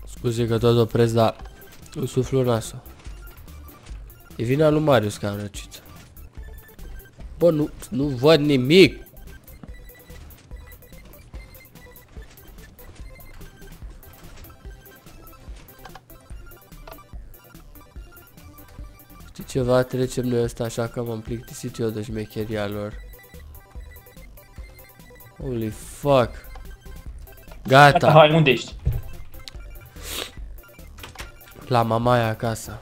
Scuze că tot opresc, dar îmi suflu nasul. E vina lui Marius că am răcit. Bă, nu văd nimic. Știi ceva? Trecem noi ăsta așa că m-am plictisit eu de șmecheria lor. Holy fuck. Gata. Hai, unde ești? La mamaia acasă.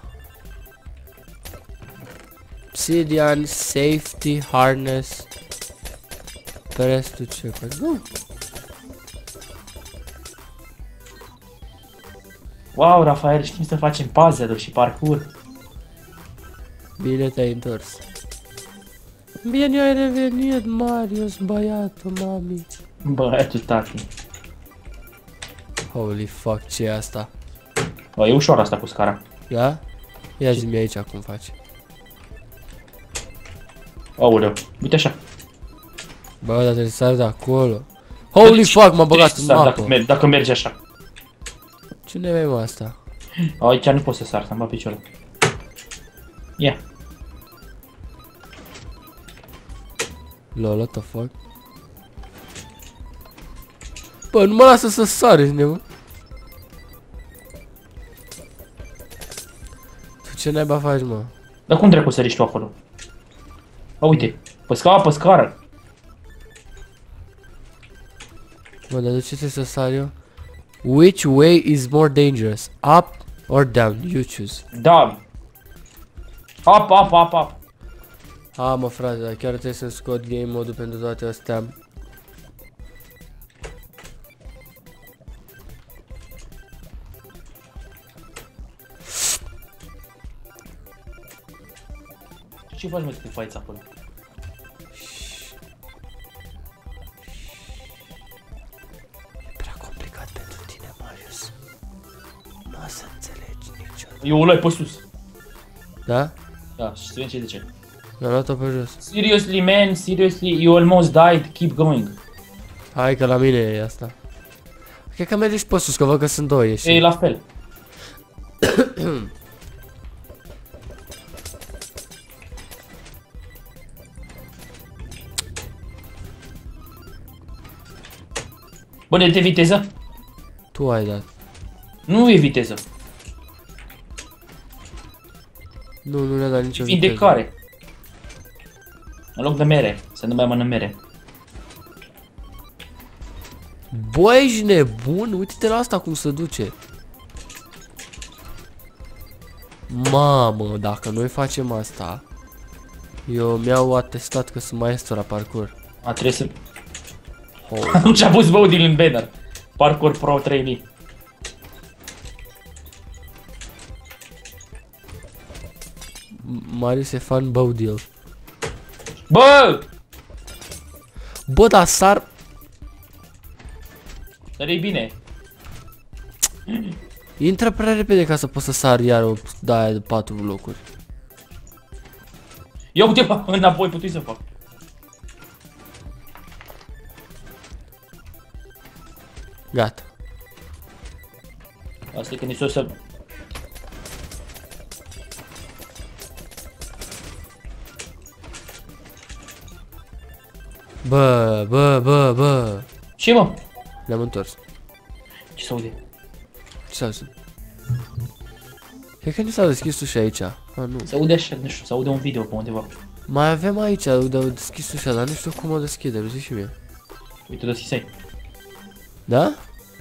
Obsidian, safety, harness. Pe restul ce? Nu. Wow, Rafael, știm să facem puzzle-uri și parkour. Bine te-ai întors. Bine ai revenit, Marius, băiatul mami. Băiatul tati. Holy fuck, ce e asta? Bă, e ușor asta cu scara. Da? Ia zi-mi aici cum faci. Aoleu, uite așa. Bă, dar trebuie să sari de acolo. Holy fuck, m-a băgat în mapă. Dacă mergi așa. Cine e mă asta? Aici nu poți să sar, să-mi bat piciorul. Ia. Lol, what the fuck? Bă, nu mă lasă să sari, nebun. Tu ce naiba faci, mă? Dar cum dracu săriști tu acolo? A, uite, pe scară. Bă, dar de ce trebuie să sar eu? Which way is more dangerous? Up or down? You choose. Da. Up. Ha, mă, frate, dar chiar trebuie să scot game mode-ul pentru toate astea. Ce faci, mă, cu faița acolo? Prea complicat pentru tine, Marius. Nu o să înțelegi niciodată. Eu o luai pe sus. Da? Da, și să vedem ce de ce. Mi-am luat-o pe jos. Seriously, man, seriously, you almost died, keep going. Hai că la mine e asta. Cred că mergi și pe sus, că văd că sunt două ieși. E la fel. Bă, de viteză? Tu ai dat. Nu e viteză. Nu ne-a dat nicio viteză. Vindecare. În loc de mere, să nu mai mănânc mere. Bă, ești nebun? Uite-te la asta cum se duce. Mamă, dacă noi facem asta, eu mi-au atestat că sunt maestru la parkour. A, trebuie să... Nu ce-a pus Baudil în banner. Parkour Pro 3000. Marius e fan Baudil. Bă! Bă, dar sar... Dar e bine. Intră prea repede ca să poți să sar iar o daia de 4 blocuri. Ia uite înapoi, putui să fac. Gata. Asta e că nici o să... Bă. Ce, mă? Ne-am întors. Ce se aude? Ce s-a auzit? Cred că nu s-a deschis ușa aici. A, nu. Se aude așa, nu știu, se aude un video pe undeva. Mai avem aici de deschis ușa, dar nu știu cum o deschidem, zici și mie. Uite, deschisai. Da?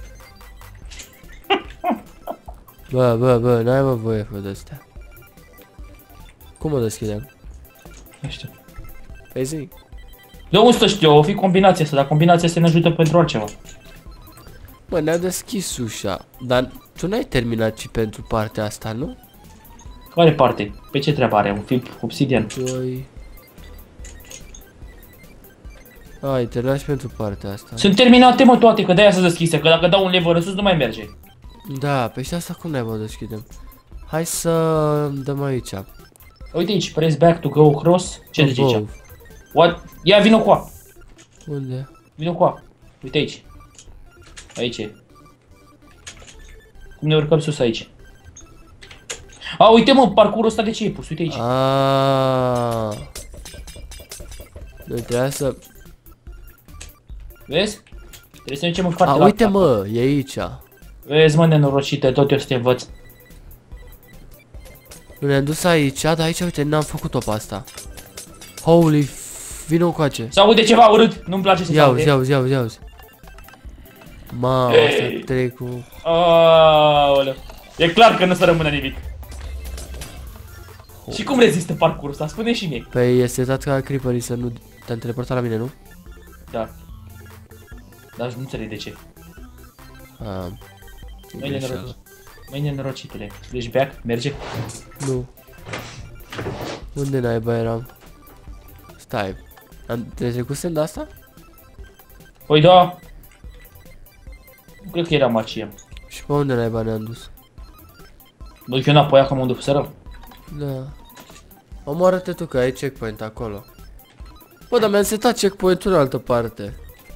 Bă, n-ai mă voie cu de-astea. Cum o deschidem? Nu știu. Păi zi. De unde să știu, o fi combinația asta, dar combinația asta ne ajută pentru altceva. Bă, ne-a deschis ușa, dar tu n-ai terminat și pentru partea asta, nu? Care parte? Pe ce treabă are? Un film obsidian? 2... Ai terminat și pentru partea asta. Sunt terminate, mă, toate, că de-aia să deschise, că dacă dau un lever în sus nu mai merge. Da, pe și asta cum ne-ai o deschidem? Hai să dăm aici. Uite aici, press back to go across. Ce zice aici? Above. What? Ia, vină cu a. Unde? Vină cu a. Uite aici. Aici e. Cum ne urcăm sus aici? A, uite mă, parcurul ăsta de ce e pus? Uite aici. Aaaa. Noi trebuia să... Vezi? Trebuie să mergem în foarte A, la uite capăt. mă, e aici. Vezi mă, nenorocite, tot eu să te învăț. Nu ne-am dus aici, dar aici, uite, n-am făcut-o pe asta. Holy, vină încoace. Se aude ceva urât, nu-mi place să se Ia aude. uzi, ia uzi, ia uzi, ia uzi. Mamă, să trec cu... Aoleu. E clar că nu se rămâne nimic. Și cum rezistă parcursul ăsta? Spune și mie. Păi este dat ca creeperii să nu... Te-am teleportat la mine, nu? Da. Dar nu înțeleg de ce. A, Măi nenorocitule. Deci back, merge. nu. Unde naiba eram? Stai. Te trecusem de asta? Păi da. Nu cred că era macie. Și pe unde naiba ne-am dus? Mă duc eu înapoi acum unde fuseră? Da. Omoară-te tu că ai checkpoint acolo. Bă, dar mi-am setat checkpoint-ul în altă parte.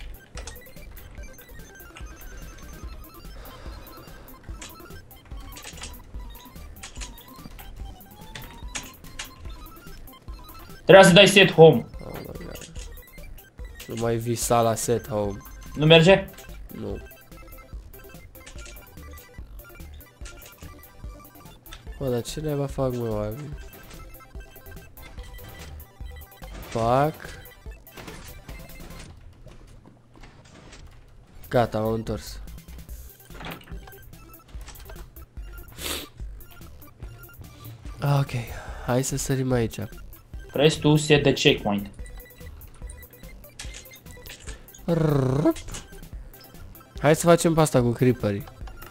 Trebuia să dai set home. Oh my God. Nu mai visa la set home. Nu merge? Nu. Bă, dar ce naiba fac, mă, oameni? Fac. Gata, m-am întors. Ok, hai să sărim aici. Press tu set de checkpoint. Rup. Hai să facem pasta cu creeperii.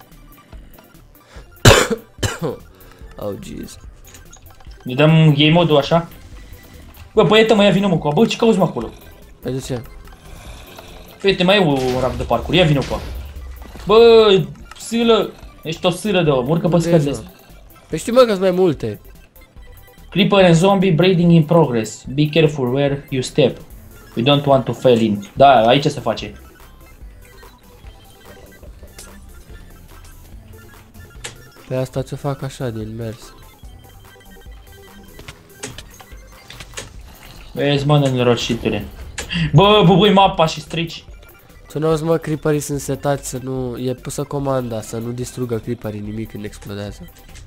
Oh, jeez. Ne dăm game mode-ul așa? Bă, băietă, mă ia vină mă cu. Bă, ce cauzi mă acolo? Păi de ce? Uite, mai e un rap de parcur, ia vină cu. Bă, sâlă. Ești o sâlă de om, urcă pe scările astea. Păi știi mă că sunt mai multe. Creeper and zombie breeding in progress. Be careful where you step. We don't want to fail in. Da, aici se face. Pe asta ce fac așa din mers. Vezi mă, nenorocitule. Bă, bubui mapa și strici. Tu n-auzi mă, creeperii sunt setați să nu... E pusă comanda să nu distrugă creeperii nimic când explodează.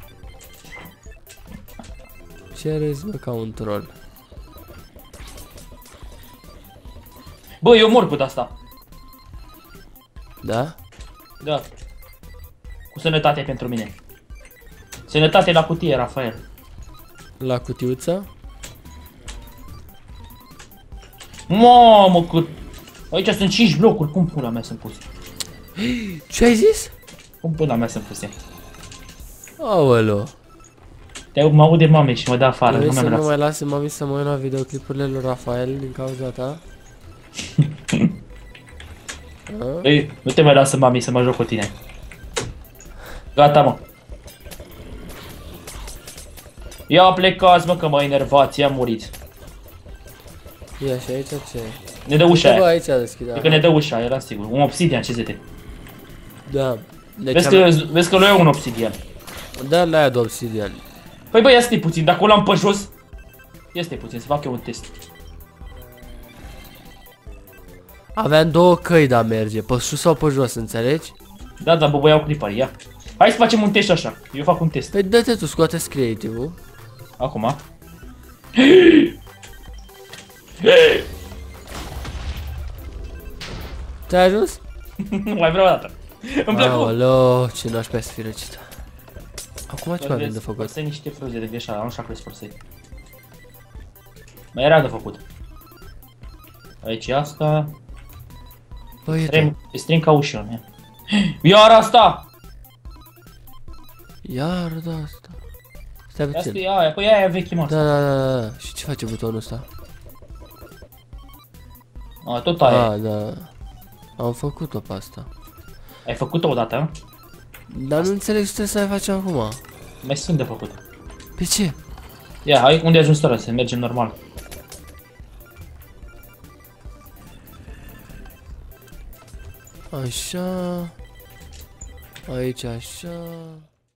Ce râzi mă ca un troll? Bă, eu mor cu asta. Da? Da. Cu sănătate pentru mine. Sănătate la cutie, Rafael. La cutiuță? Mamă, cât... Aici sunt 5 blocuri, cum pula mea sunt puse? Ce ai zis? Cum pula mea sunt puse? Aoleo. Mă aude mame și mă dă afară, Vrei nu să mi-am nu lăsat. mai lase mami să mă uit la videoclipurile lui Rafael din cauza ta? Ei, nu te mai lasă mami să mă joc cu tine. Gata, mă. Ia plecați, mă, că mă enervați, ia muriți. Ia și aici ce? Ne dă ușa Bă, aia. aici deschide. Cred că ne dă ușa, era sigur. Un obsidian, ce zete. Da. Deci Vezi că lui e un obsidian. Da, n-ai de obsidian. Păi bă, ia stai puțin, dacă o luam pe jos. Ia stai puțin, să fac eu un test. Aveam două căi de a merge, pe sus sau pe jos, înțelegi? Da, da, bă, bă, iau clipari, ia. Hai să facem un test așa, eu fac un test. Păi dă-te tu, scoate-ți creative-ul. Acum. Te-ai ajuns? Nu mai vreau o dată. Îmi plăcut. Aoleo, ce nașpa să fi răcită. Acum ce mai avem de făcut? Forsei niște fruze de greșeală, nu știu dacă le forsei. Mai era de făcut. Aici e asta. Bă, uite. String ca ușor, ia. Iar asta! Iar de asta. Stai Asta puțin. e aia, păi aia e veche, mă. Da. Și ce face butonul ăsta? A, tot aia. Da. Am făcut-o pe asta. Ai făcut-o odată, mă? Dar nu înțeleg ce trebuie să mai facem acum. Mai sunt de făcut. Pe ce? Ia, hai, unde ai ajuns tără, să mergem normal. Așa. Aici așa.